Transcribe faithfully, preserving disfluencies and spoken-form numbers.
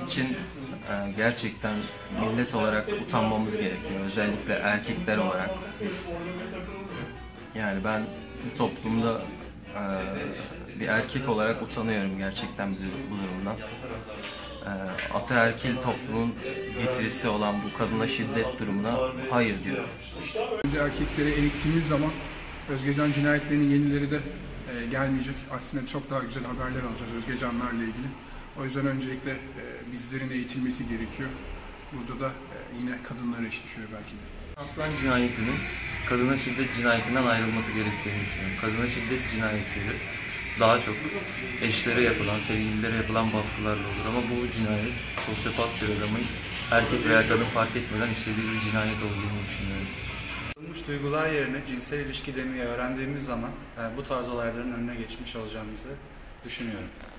için e, gerçekten millet olarak utanmamız gerekiyor. Özellikle erkekler olarak biz. Yani ben bu toplumda e, bir erkek olarak utanıyorum gerçekten bu durumdan. E, ataerkil toplumun getirisi olan bu kadına şiddet durumuna hayır diyorum. Önce erkekleri eğittiğimiz zaman Özgecan cinayetlerinin yenileri de e, gelmeyecek. Aksine çok daha güzel haberler alacağız Özgecanlarla ilgili. O yüzden öncelikle e, bizlerin eğitilmesi gerekiyor. Burada da e, yine kadınlara eş düşüyor belki de. Aslan cinayetinin kadına şiddet cinayetinden ayrılması gerektiğini düşünüyorum. Kadına şiddet cinayetleri daha çok eşlere yapılan, sevgililere yapılan baskılarla olur ama bu cinayet sosyopat bir adamın erkek veya kadın fark etmeden işlediği bir cinayet olduğunu düşünüyorum. Olmuş duygular yerine cinsel ilişki demeyi öğrendiğimiz zaman bu tarz olayların önüne geçmiş olacağımızı düşünüyorum.